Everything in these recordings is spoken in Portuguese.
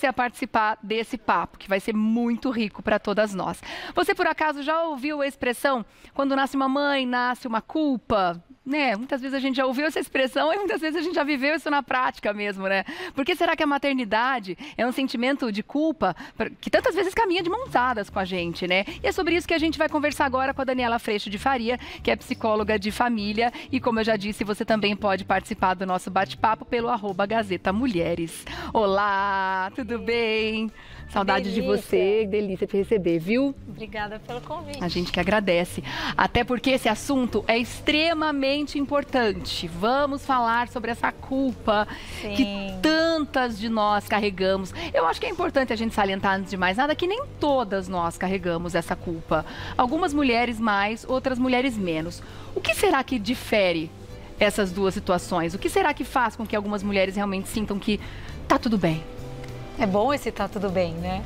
você a participar desse papo, que vai ser muito rico para todas nós. Você, por acaso, já ouviu a expressão, quando nasce uma mãe, nasce uma culpa? Né? Muitas vezes a gente já ouviu essa expressão e muitas vezes a gente já viveu isso na prática mesmo, né? Por que será que a maternidade é um sentimento de culpa que tantas vezes caminha de mãos dadas com a gente, né? E é sobre isso que a gente vai conversar agora com a Daniela Freixo de Faria, que é psicóloga de família. E como eu já disse, você também pode participar do nosso bate-papo pelo @Gazeta Mulheres. Olá, tudo bem? Saudade de você, delícia te receber, viu? Obrigada pelo convite. A gente que agradece. Até porque esse assunto é extremamente importante. Vamos falar sobre essa culpa que tantas de nós carregamos. Eu acho que é importante a gente salientar, antes de mais nada, que nem todas nós carregamos essa culpa. Algumas mulheres mais, outras mulheres menos. O que será que difere essas duas situações? O que será que faz com que algumas mulheres realmente sintam que tá tudo bem? É bom esse tá tudo bem, né?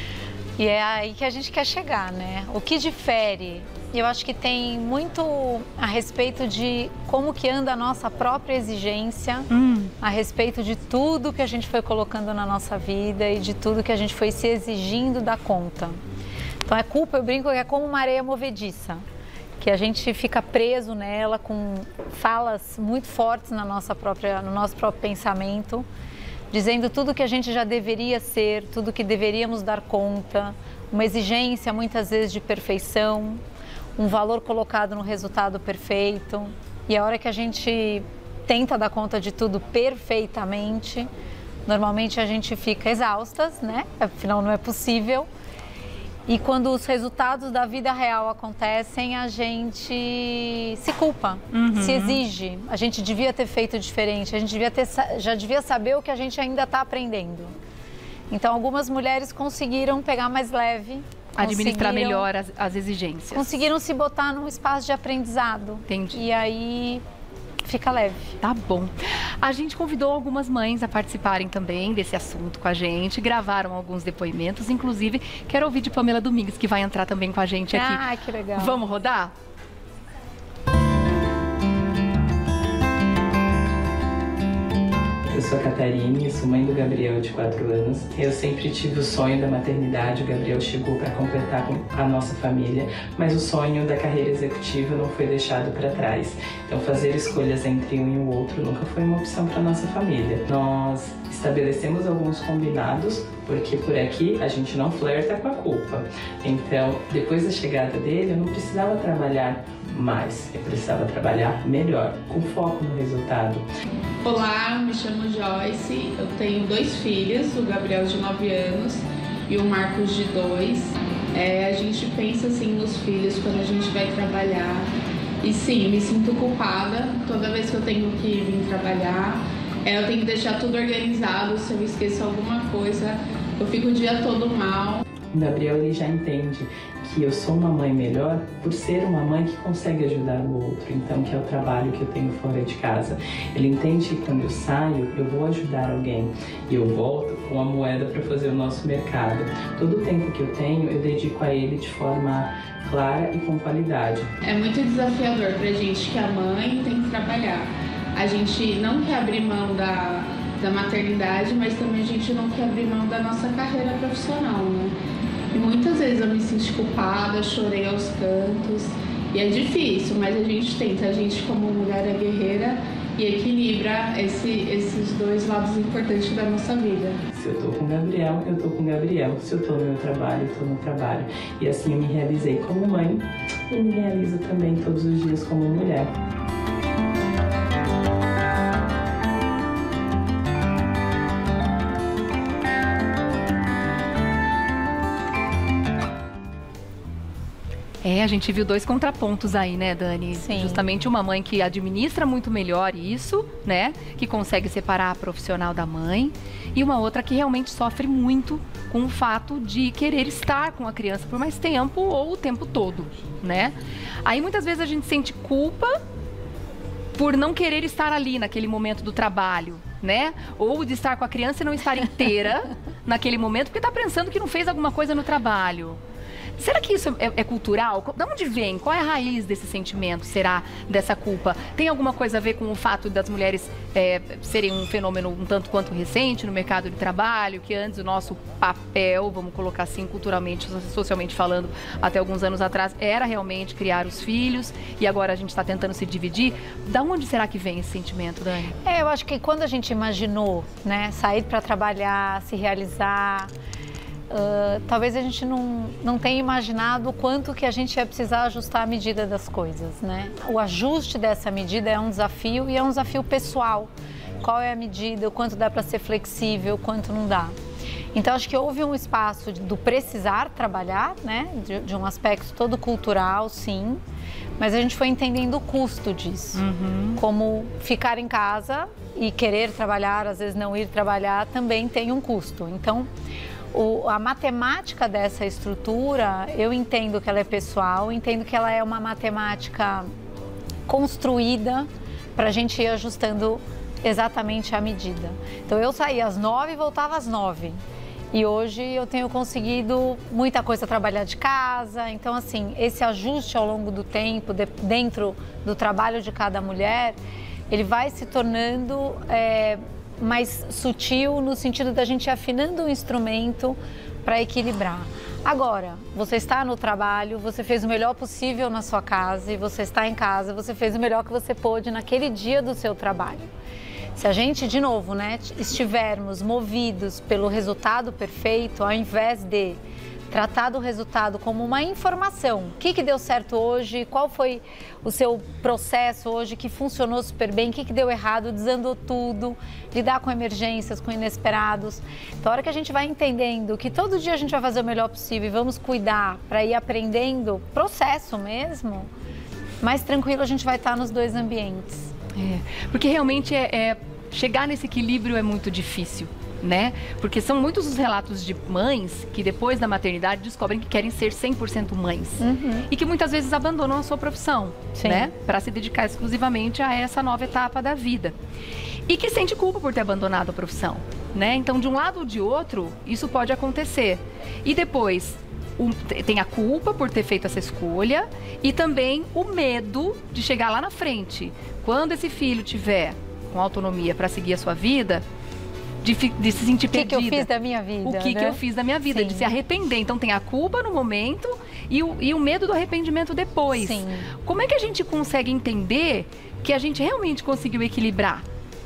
E é aí que a gente quer chegar, né? O que difere, eu acho que tem muito a respeito de como que anda a nossa própria exigência, a respeito de tudo que a gente foi colocando na nossa vida e de tudo que a gente foi se exigindo dar conta. Então, culpa, eu brinco, é como uma areia movediça, que a gente fica preso nela com falas muito fortes no nosso próprio pensamento, dizendo tudo que a gente já deveria ser, tudo que deveríamos dar conta, uma exigência muitas vezes de perfeição, um valor colocado no resultado perfeito. E a hora que a gente tenta dar conta de tudo perfeitamente, normalmente a gente fica exaustas, né? Afinal, não é possível. E quando os resultados da vida real acontecem, a gente se culpa, se exige. A gente devia ter feito diferente, a gente já devia saber o que a gente ainda está aprendendo. Então, algumas mulheres conseguiram pegar mais leve. Administrar melhor as exigências. Conseguiram se botar num espaço de aprendizado. Entendi. E aí fica leve. Tá bom. A gente convidou algumas mães a participarem também desse assunto com a gente, gravaram alguns depoimentos, inclusive quero ouvir de Pamela Domingues, que vai entrar também com a gente aqui. Ah, que legal. Vamos rodar? Eu sou a Catarine, sou mãe do Gabriel, de 4 anos. Eu sempre tive o sonho da maternidade, o Gabriel chegou para completar com a nossa família, mas o sonho da carreira executiva não foi deixado para trás. Então fazer escolhas entre um e o outro nunca foi uma opção para nossa família. Nós estabelecemos alguns combinados, porque por aqui a gente não flerta com a culpa. Então, depois da chegada dele, eu não precisava trabalhar mais, eu precisava trabalhar melhor, com foco no resultado. Olá, me chamo Joyce, eu tenho 2 filhos, o Gabriel de 9 anos e o Marcos de 2. A gente pensa assim nos filhos quando a gente vai trabalhar. E sim, me sinto culpada toda vez que eu tenho que vir trabalhar. Eu tenho que deixar tudo organizado, se eu esqueço alguma coisa, eu fico o dia todo mal. O Gabriel ele já entende que eu sou uma mãe melhor por ser uma mãe que consegue ajudar o outro, então que é o trabalho que eu tenho fora de casa. Ele entende que quando eu saio, eu vou ajudar alguém e eu volto com a moeda para fazer o nosso mercado. Todo o tempo que eu tenho, eu dedico a ele de forma clara e com qualidade. É muito desafiador pra gente que a mãe tem que trabalhar. A gente não quer abrir mão da maternidade, mas também a gente não quer abrir mão da nossa carreira profissional, né? E muitas vezes eu me senti culpada, chorei aos cantos, e é difícil, mas a gente tenta, a gente como mulher é guerreira e equilibra esses dois lados importantes da nossa vida. Se eu tô com o Gabriel, eu tô com o Gabriel. Se eu tô no meu trabalho, eu tô no trabalho. E assim eu me realizei como mãe e me realizo também todos os dias como mulher. A gente viu 2 contrapontos aí, né, Dani? Sim. Justamente uma mãe que administra muito melhor isso, né? Que consegue separar a profissional da mãe. E uma outra que realmente sofre muito com o fato de querer estar com a criança por mais tempo ou o tempo todo, né? Aí muitas vezes a gente sente culpa por não querer estar ali naquele momento do trabalho, né? Ou de estar com a criança e não estar inteira naquele momento porque tá pensando que não fez alguma coisa no trabalho. Será que isso é cultural? De onde vem? Qual é a raiz desse sentimento, será, dessa culpa? Tem alguma coisa a ver com o fato das mulheres serem um fenômeno um tanto quanto recente no mercado de trabalho, que antes o nosso papel, vamos colocar assim, culturalmente, socialmente falando, até alguns anos atrás, era realmente criar os filhos, e agora a gente está tentando se dividir? Da onde será que vem esse sentimento, Dani? Eu acho que quando a gente imaginou, né, sair para trabalhar, se realizar, talvez a gente não tenha imaginado o quanto que a gente ia precisar ajustar a medida das coisas, né? O ajuste dessa medida é um desafio, e é um desafio pessoal. Qual é a medida, o quanto dá para ser flexível, o quanto não dá. Então, acho que houve um espaço do precisar trabalhar, né? De um aspecto todo cultural, sim, mas a gente foi entendendo o custo disso. Como ficar em casa e querer trabalhar, às vezes não ir trabalhar, também tem um custo. Então, a matemática dessa estrutura, eu entendo que ela é pessoal, entendo que ela é uma matemática construída para a gente ir ajustando exatamente a medida. Então, eu saía às 9 e voltava às 9. E hoje eu tenho conseguido muita coisa trabalhar de casa. Então, assim, esse ajuste ao longo do tempo, dentro do trabalho de cada mulher, ele vai se tornando mais sutil, no sentido da gente ir afinando o instrumento para equilibrar. Agora, você está no trabalho, você fez o melhor possível na sua casa, e você está em casa, você fez o melhor que você pôde naquele dia do seu trabalho. Se a gente, de novo, né, estivermos movidos pelo resultado perfeito, ao invés de tratar do resultado como uma informação, o que deu certo hoje, qual foi o seu processo hoje que funcionou super bem, o que deu errado, desandou tudo, lidar com emergências, com inesperados. Então, a hora que a gente vai entendendo que todo dia a gente vai fazer o melhor possível e vamos cuidar para ir aprendendo, processo mesmo, mais tranquilo a gente vai estar nos dois ambientes. Porque realmente chegar nesse equilíbrio é muito difícil, né? Porque são muitos os relatos de mães que depois da maternidade descobrem que querem ser 100% mães. E que muitas vezes abandonam a sua profissão, né? Para se dedicar exclusivamente a essa nova etapa da vida. E que sente culpa por ter abandonado a profissão, né? Então, de um lado ou de outro, isso pode acontecer. E depois tem a culpa por ter feito essa escolha, e também o medo de chegar lá na frente, quando esse filho tiver com autonomia para seguir a sua vida, de se sentir perdida. O que eu fiz da minha vida? O que eu fiz da minha vida, de se arrepender. Então tem a culpa no momento e o medo do arrependimento depois. Sim. Como é que a gente consegue entender que a gente realmente conseguiu equilibrar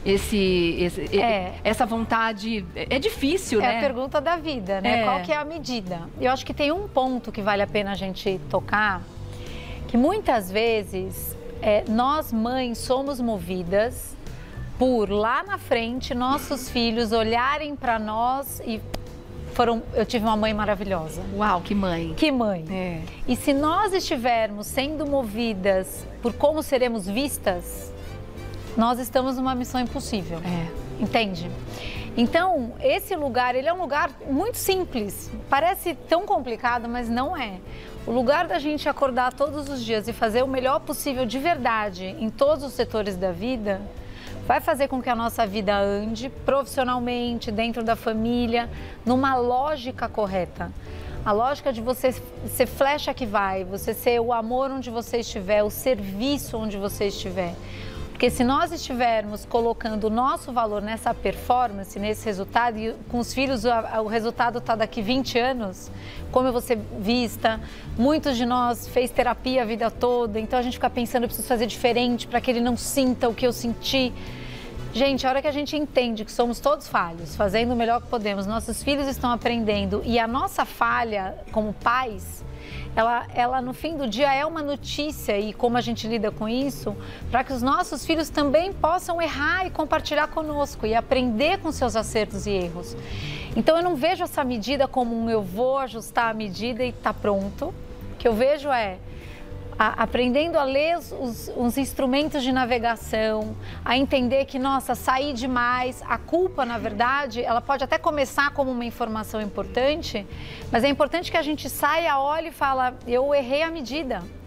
essa vontade? É difícil, né? É a pergunta da vida, né? Qual que é a medida? Eu acho que tem um ponto que vale a pena a gente tocar, que muitas vezes nós mães somos movidas por lá na frente nossos filhos olharem para nós e eu tive uma mãe maravilhosa. Uau, que mãe! Que mãe! E se nós estivermos sendo movidas por como seremos vistas, nós estamos numa missão impossível. Entende? Então, esse lugar, ele é um lugar muito simples. Parece tão complicado, mas não é. O lugar da gente acordar todos os dias e fazer o melhor possível de verdade em todos os setores da vida, vai fazer com que a nossa vida ande profissionalmente, dentro da família, numa lógica correta. A lógica de você ser flecha que vai, você ser o amor onde você estiver, o serviço onde você estiver. Porque se nós estivermos colocando o nosso valor nessa performance, nesse resultado, e com os filhos o resultado está daqui 20 anos, como eu vou ser vista, muitos de nós fez terapia a vida toda, então a gente fica pensando, eu preciso fazer diferente para que ele não sinta o que eu senti. Gente, a hora que a gente entende que somos todos falhos, fazendo o melhor que podemos, nossos filhos estão aprendendo, e a nossa falha como pais, ela no fim do dia é uma notícia, e como a gente lida com isso, para que os nossos filhos também possam errar e compartilhar conosco e aprender com seus acertos e erros. Então eu não vejo essa medida como eu vou ajustar a medida e está pronto. O que eu vejo aprendendo a ler os instrumentos de navegação, a entender que, nossa, saí demais, a culpa, na verdade, ela pode até começar como uma informação importante, mas é importante que a gente saia, olhe e fale, eu errei a medida.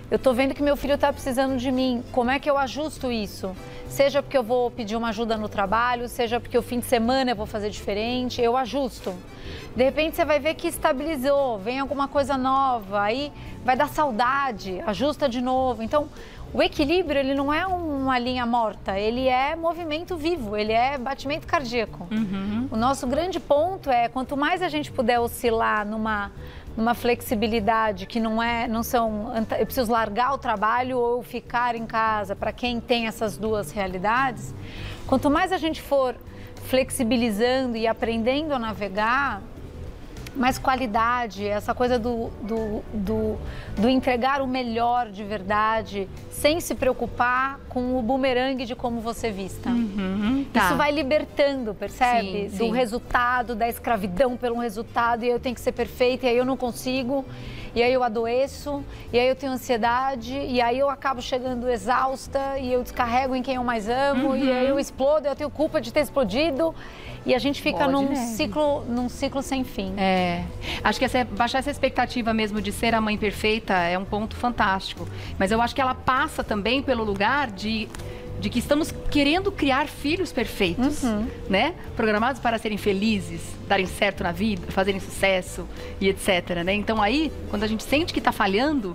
eu tô vendo que meu filho tá precisando de mim, como é que eu ajusto isso? Seja porque eu vou pedir uma ajuda no trabalho, seja porque o fim de semana eu vou fazer diferente, eu ajusto. De repente você vai ver que estabilizou, vem alguma coisa nova, aí vai dar saudade, ajusta de novo. Então, o equilíbrio, ele não é uma linha morta, ele é movimento vivo, ele é batimento cardíaco. O nosso grande ponto é, quanto mais a gente puder oscilar numa flexibilidade que não são, eu preciso largar o trabalho ou ficar em casa, para quem tem essas duas realidades, quanto mais a gente for flexibilizando e aprendendo a navegar, mais qualidade, essa coisa do entregar o melhor de verdade, sem se preocupar com o bumerangue de como você vista. Isso vai libertando, percebe? Sim, do sim. resultado, da escravidão pelo resultado, e aí eu tenho que ser perfeita, e aí eu não consigo, e aí eu adoeço, e aí eu tenho ansiedade, e aí eu acabo chegando exausta, e eu descarrego em quem eu mais amo, e aí eu explodo, eu tenho culpa de ter explodido. E a gente fica num ciclo sem fim. Acho que baixar essa expectativa mesmo de ser a mãe perfeita é um ponto fantástico. Mas eu acho que ela passa também pelo lugar de que estamos querendo criar filhos perfeitos, né? Programados para serem felizes, darem certo na vida, fazerem sucesso e etc, né? Então aí, quando a gente sente que está falhando,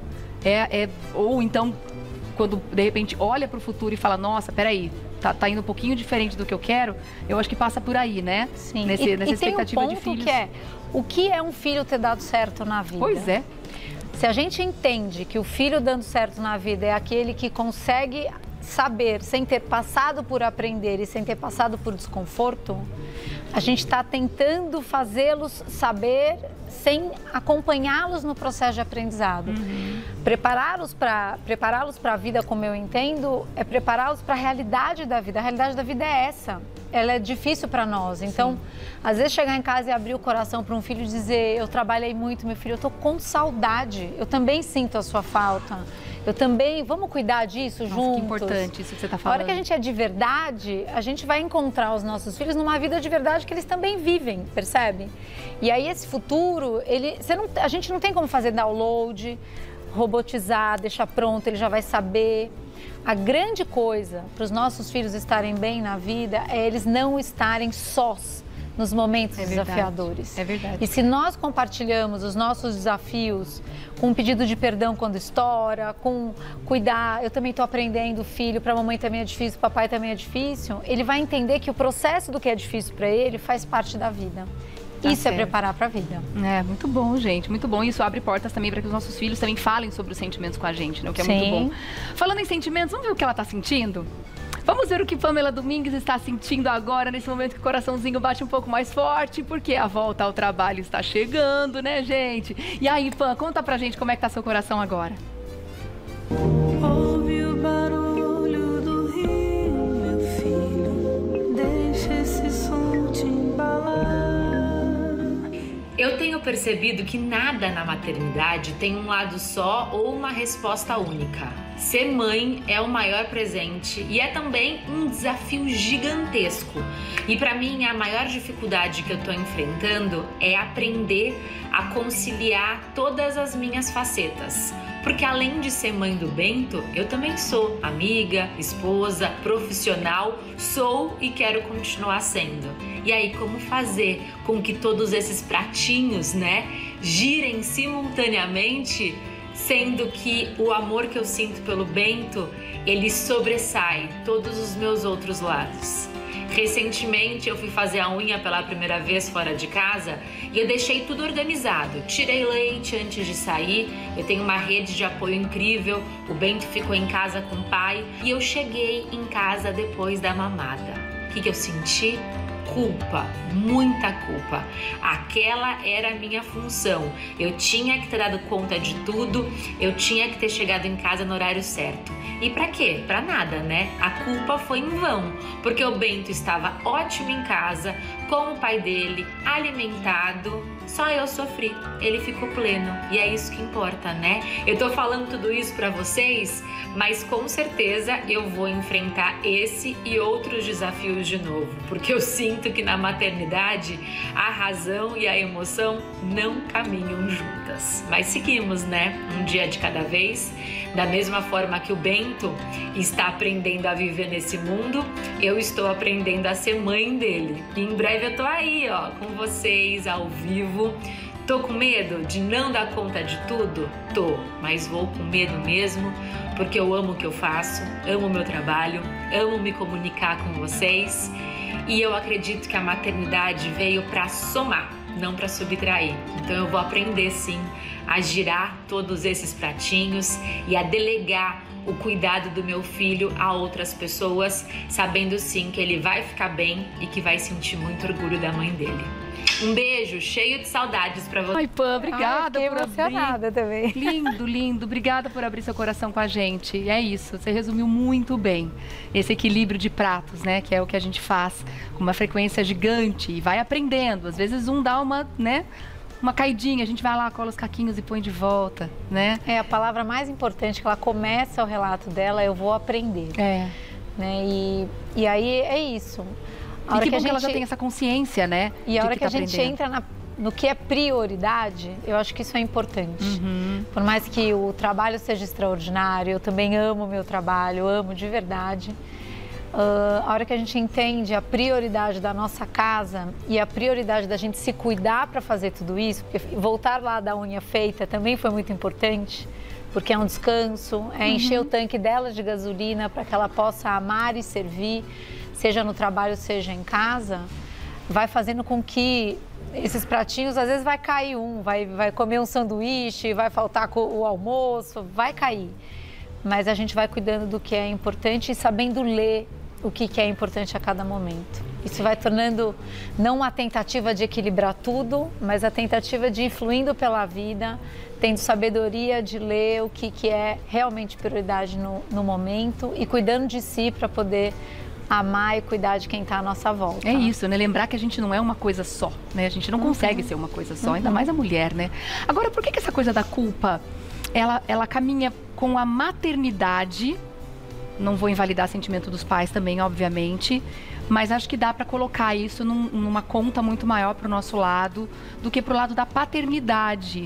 ou então, quando de repente olha para o futuro e fala, nossa, peraí, tá indo um pouquinho diferente do que eu quero, eu acho que passa por aí, né? Sim. Nessa expectativa de filhos. O que é um filho ter dado certo na vida? Pois é. Se a gente entende que o filho dando certo na vida é aquele que consegue saber, sem ter passado por aprender e sem ter passado por desconforto, a gente está tentando fazê-los saber sem acompanhá-los no processo de aprendizado. Prepará-los para a vida, como eu entendo, é prepará-los para a realidade da vida. A realidade da vida é essa. Ela é difícil para nós. Então, às vezes chegar em casa e abrir o coração para um filho e dizer, eu trabalhei muito, meu filho, eu estou com saudade, eu também sinto a sua falta. Eu também, vamos cuidar disso juntos. Que importante isso que você está falando. A hora que a gente é de verdade, a gente vai encontrar os nossos filhos numa vida de verdade que eles também vivem, percebe? E aí esse futuro, a gente não tem como fazer download, robotizar, deixar pronto, ele já vai saber. A grande coisa para os nossos filhos estarem bem na vida é eles não estarem sós nos momentos desafiadores. É verdade. E se nós compartilhamos os nossos desafios com um pedido de perdão quando estoura, com cuidar, eu também estou aprendendo, filho, para a mamãe também é difícil, papai também é difícil, ele vai entender que o processo do que é difícil para ele faz parte da vida. Isso é preparar para a vida. É, muito bom, gente, muito bom. Isso abre portas também para que os nossos filhos também falem sobre os sentimentos com a gente, né? O que é muito bom. Falando em sentimentos, vamos ver o que ela está sentindo? Vamos ver o que Pamela Domingues está sentindo agora, nesse momento que o coraçãozinho bate um pouco mais forte, porque a volta ao trabalho está chegando, né, gente? E aí, Pam, conta pra gente como é que tá seu coração agora. Ouve o barulho do rio, meu filho, deixa esse som te embalar. Eu tenho percebido que nada na maternidade tem um lado só ou uma resposta única. Ser mãe é o maior presente e é também um desafio gigantesco. E para mim a maior dificuldade que eu estou enfrentando é aprender a conciliar todas as minhas facetas. Porque além de ser mãe do Bento, eu também sou amiga, esposa, profissional, sou e quero continuar sendo. E aí, como fazer com que todos esses pratinhos, né, girem simultaneamente, sendo que o amor que eu sinto pelo Bento, ele sobressai todos os meus outros lados. Recentemente eu fui fazer a unha pela primeira vez fora de casa e eu deixei tudo organizado. Tirei leite antes de sair, eu tenho uma rede de apoio incrível, o Bento ficou em casa com o pai e eu cheguei em casa depois da mamada. O que eu senti? Culpa, muita culpa. Aquela era a minha função. Eu tinha que ter dado conta de tudo, eu tinha que ter chegado em casa no horário certo. E pra quê? Pra nada, né? A culpa foi em vão, porque o Bento estava ótimo em casa, com o pai dele, alimentado. Só eu sofri, ele ficou pleno e é isso que importa, né? Eu tô falando tudo isso pra vocês, mas com certeza eu vou enfrentar esse e outros desafios de novo, porque eu sinto que na maternidade a razão e a emoção não caminham juntas. Mas seguimos, né? Um dia de cada vez. Da mesma forma que o Bento está aprendendo a viver nesse mundo, eu estou aprendendo a ser mãe dele. E em breve eu tô aí, ó, com vocês, ao vivo. Tô com medo de não dar conta de tudo? Tô, mas vou com medo mesmo, porque eu amo o que eu faço, amo o meu trabalho, amo me comunicar com vocês. E eu acredito que a maternidade veio para somar, não para subtrair. Então eu vou aprender sim a girar todos esses pratinhos e a delegar o cuidado do meu filho a outras pessoas, sabendo sim que ele vai ficar bem e que vai sentir muito orgulho da mãe dele. Um beijo, cheio de saudades pra você. Ai, Pam, obrigada por emocionada abrir. Também. Lindo, lindo. Obrigada por abrir seu coração com a gente. E é isso, você resumiu muito bem esse equilíbrio de pratos, né? Que é o que a gente faz com uma frequência gigante e vai aprendendo. Às vezes um dá uma, né? Uma caidinha, a gente vai lá, cola os caquinhos e põe de volta, né? É a palavra mais importante que ela começa o relato dela, eu vou aprender. É. Né? E aí é isso. E que bom que ela já tem essa consciência, né? E a hora que a gente entra no que é prioridade, eu acho que isso é importante. Uhum. Por mais que o trabalho seja extraordinário, eu também amo o meu trabalho, amo de verdade. A hora que a gente entende a prioridade da nossa casa e a prioridade da gente se cuidar para fazer tudo isso, porque voltar lá da unha feita também foi muito importante, porque é um descanso, é encher o tanque dela de gasolina para que ela possa amar e servir, seja no trabalho, seja em casa, vai fazendo com que esses pratinhos, às vezes vai cair vai comer um sanduíche, vai faltar o almoço, vai cair. Mas a gente vai cuidando do que é importante e sabendo ler o que é importante a cada momento. Isso vai tornando não uma tentativa de equilibrar tudo, mas a tentativa de ir fluindo pela vida, tendo sabedoria de ler o que é realmente prioridade no momento e cuidando de si para poder amar e cuidar de quem está à nossa volta. É isso, né? Lembrar que a gente não é uma coisa só, né? A gente não consegue ser uma coisa só, ainda mais a mulher, né? Agora, por que essa coisa da culpa, ela caminha com a maternidade? Não vou invalidar o sentimento dos pais também, obviamente, mas acho que dá para colocar isso numa conta muito maior para o nosso lado do que para o lado da paternidade.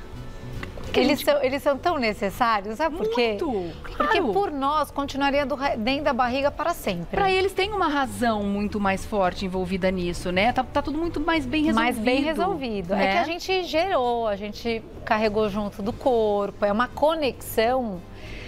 Eles são tão necessários, sabe por quê? Muito, Porque claro. por nós continuaria dentro da barriga para sempre. Para eles tem uma razão muito mais forte envolvida nisso, né? Tá tudo muito mais bem resolvido. Mais bem resolvido. Né? É que a gente gerou, a gente carregou junto do corpo, é uma conexão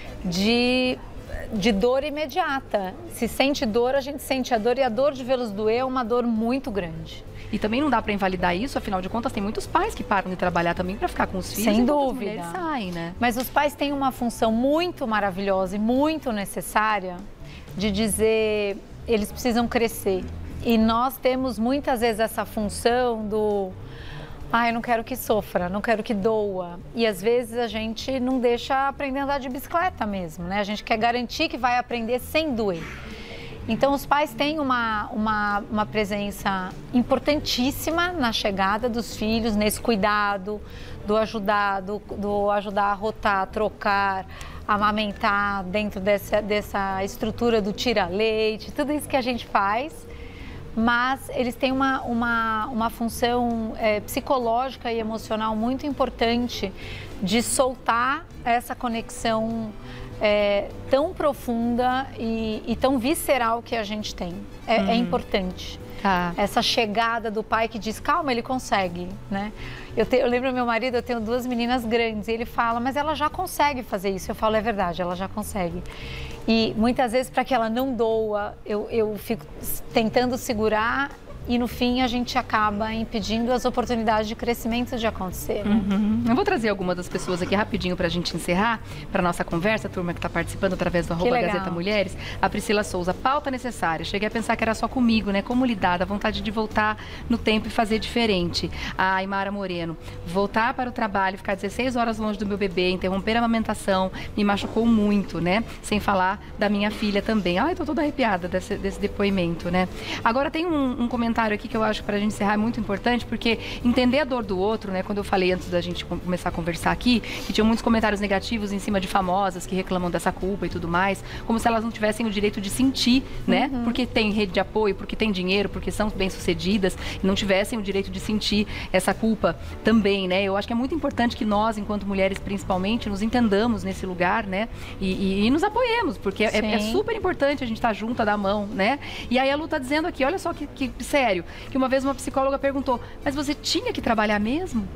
de dor imediata. Se sente dor, a gente sente a dor e a dor de vê-los doer é uma dor muito grande. E também não dá para invalidar isso, afinal de contas tem muitos pais que param de trabalhar também para ficar com os filhos. Sem dúvida. As dúvida. mulheres saem, né? Mas os pais têm uma função muito maravilhosa e muito necessária de dizer, eles precisam crescer. E nós temos muitas vezes essa função do eu não quero que sofra, não quero que doa. E às vezes a gente não deixa aprender a andar de bicicleta mesmo, né? A gente quer garantir que vai aprender sem doer. Então os pais têm uma presença importantíssima na chegada dos filhos, nesse cuidado, do ajudar a rotar, trocar, amamentar dentro dessa estrutura do tira-leite, tudo isso que a gente faz. Mas eles têm uma função psicológica e emocional muito importante de soltar essa conexão tão profunda e tão visceral que a gente tem. É importante. Tá. Essa chegada do pai que diz, calma, ele consegue, né? Eu lembro do meu marido, eu tenho 2 meninas grandes, e ele fala, mas ela já consegue fazer isso. Eu falo, é verdade, ela já consegue. E muitas vezes, para que ela não doa, eu fico tentando segurar e no fim a gente acaba impedindo as oportunidades de crescimento de acontecer. Né? Eu vou trazer algumas das pessoas aqui rapidinho para a gente encerrar, para nossa conversa, a turma que está participando através do @Gazeta Mulheres. A Priscila Souza, pauta necessária. Cheguei a pensar que era só comigo, né? Como lidar, a vontade de voltar no tempo e fazer diferente. A Aymara Moreno, voltar para o trabalho, ficar 16 horas longe do meu bebê, interromper a amamentação, me machucou muito, né? Sem falar da minha filha também. Ai, tô toda arrepiada desse depoimento, né? Agora tem um comentário comentário aqui que eu acho que pra gente encerrar é muito importante, porque entender a dor do outro, né? Quando eu falei antes da gente começar a conversar aqui, que tinha muitos comentários negativos em cima de famosas que reclamam dessa culpa e tudo mais, como se elas não tivessem o direito de sentir, né? Porque tem rede de apoio, porque tem dinheiro, porque são bem-sucedidas, e não tivessem o direito de sentir essa culpa também, né? Eu acho que é muito importante que nós, enquanto mulheres principalmente, nos entendamos nesse lugar, né? E nos apoiemos, porque é super importante a gente estar junto, a dar a mão, né? E aí a Lu tá dizendo aqui, olha só que sério, que uma vez uma psicóloga perguntou, mas você tinha que trabalhar mesmo?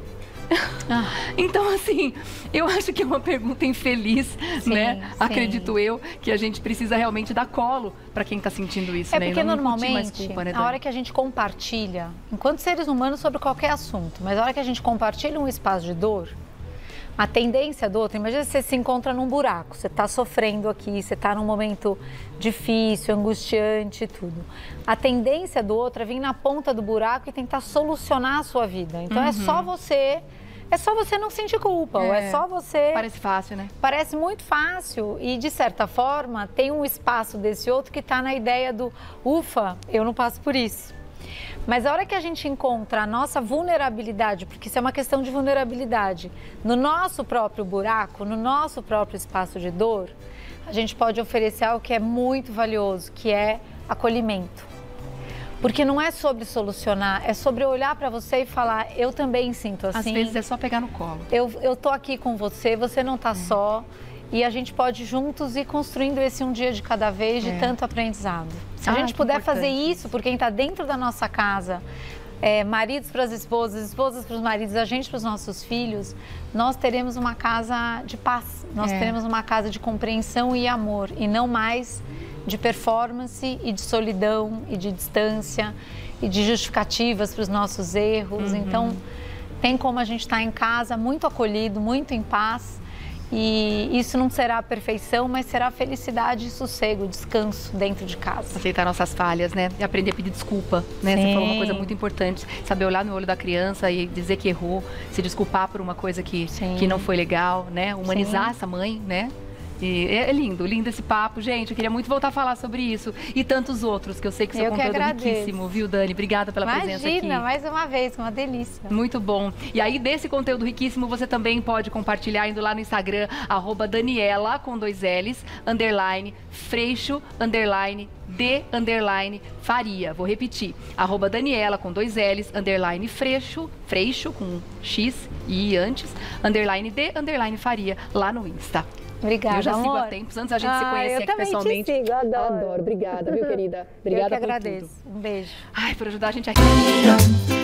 Então, assim, eu acho que é uma pergunta infeliz, né? Acredito eu, que a gente precisa realmente dar colo para quem está sentindo isso, né? Porque normalmente, culpa, né, a hora que a gente compartilha, enquanto seres humanos, sobre qualquer assunto, mas a hora que a gente compartilha um espaço de dor, a tendência do outro, imagina você se encontra num buraco, você está sofrendo aqui, você está num momento difícil, angustiante e tudo. A tendência do outro é vir na ponta do buraco e tentar solucionar a sua vida. Então é só você não sentir culpa, ou é só você... Parece fácil, né? Parece muito fácil e, de certa forma, tem um espaço desse outro que está na ideia do ufa, eu não passo por isso. Mas a hora que a gente encontra a nossa vulnerabilidade, porque isso é uma questão de vulnerabilidade, no nosso próprio buraco, no nosso próprio espaço de dor, a gente pode oferecer algo que é muito valioso, que é acolhimento. Porque não é sobre solucionar, é sobre olhar para você e falar, eu também sinto assim. Às vezes é só pegar no colo. Eu tô aqui com você, você não tá só. E a gente pode juntos ir construindo esse um dia de cada vez de tanto aprendizado. Se a gente puder fazer isso por quem está dentro da nossa casa, maridos para as esposas, esposas para os maridos, a gente para os nossos filhos, nós teremos uma casa de paz. Nós teremos uma casa de compreensão e amor. E não mais de performance e de solidão e de distância e de justificativas para os nossos erros. Então, tem como a gente estar em casa muito acolhido, muito em paz. E isso não será a perfeição, mas será felicidade e sossego, descanso dentro de casa. Aceitar nossas falhas, né? E aprender a pedir desculpa, né? Você falou uma coisa muito importante, saber olhar no olho da criança e dizer que errou, se desculpar por uma coisa que não foi legal, né? Humanizar essa mãe, né? E é lindo, lindo esse papo. Gente, eu queria muito voltar a falar sobre isso. E tantos outros, que eu sei que seu conteúdo é riquíssimo, viu, Dani? Obrigada pela presença aqui. Imagina, mais uma vez, uma delícia. Muito bom. E aí, desse conteúdo riquíssimo, você também pode compartilhar indo lá no Instagram, @Daniela, com 2 L's, _, Freixo, _ _, Faria. Vou repetir. @Daniela, com 2 L's, _ Freixo, com X e I antes, _ Faria, lá no Insta. Obrigada, eu já sigo amor. há tempos, antes a gente se conhecer aqui pessoalmente. Eu também te sigo, adoro. Obrigada, viu, querida? Obrigada eu que por agradeço. tudo. Um beijo. Ai, por ajudar a gente aqui.